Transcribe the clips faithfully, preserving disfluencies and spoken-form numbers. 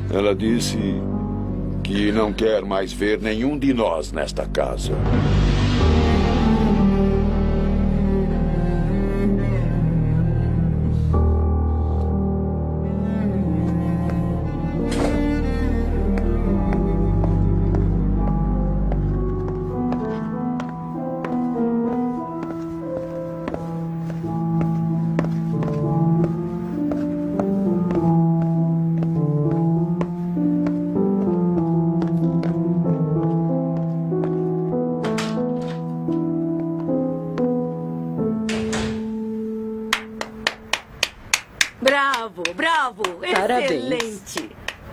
Ela disse que não quer mais ver nenhum de nós nesta casa. Bravo, bravo, Parabéns. Excelente.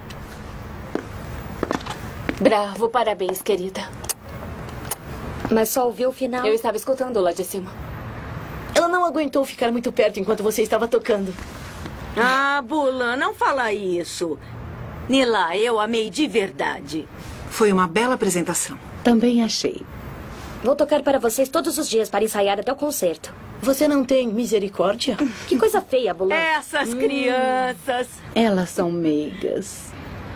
Bravo, parabéns, querida. Mas só ouviu o final? Eu estava escutando lá de cima. Ela não aguentou ficar muito perto enquanto você estava tocando. Ah, Bulan, não fala isso. Nila, eu amei de verdade. Foi uma bela apresentação. Também achei. Vou tocar para vocês todos os dias para ensaiar até o concerto. Você não tem misericórdia? Que coisa feia, Bulan. Essas hum. crianças. Elas são meigas.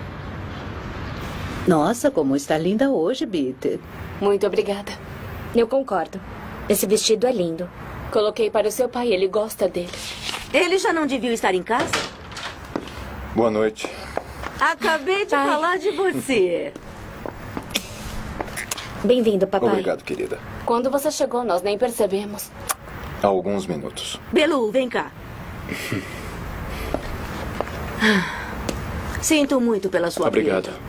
Nossa, como está linda hoje, Bitter. Muito obrigada. Eu concordo. Esse vestido é lindo. Coloquei para o seu pai, ele gosta dele. Ele já não devia estar em casa? Boa noite. Acabei de Pai. falar de você. Bem-vindo, papai. Obrigado, querida. Quando você chegou, nós nem percebemos. Há alguns minutos. Belu, vem cá. Sinto muito pela sua Obrigado. perda.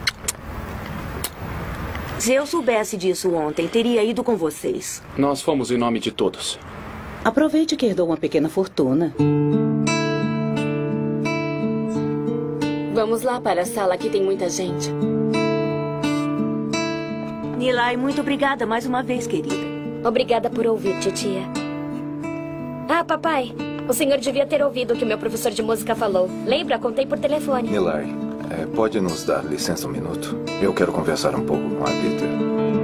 Se eu soubesse disso ontem, teria ido com vocês. Nós fomos em nome de todos. Aproveite que herdou uma pequena fortuna. Vamos lá para a sala, aqui tem muita gente. Nilay, muito obrigada mais uma vez, querida. Obrigada por ouvir, titia. Ah, papai, o senhor devia ter ouvido o que o meu professor de música falou. Lembra? Contei por telefone. Nilay, é, pode nos dar licença um minuto? Eu quero conversar um pouco com a Peter.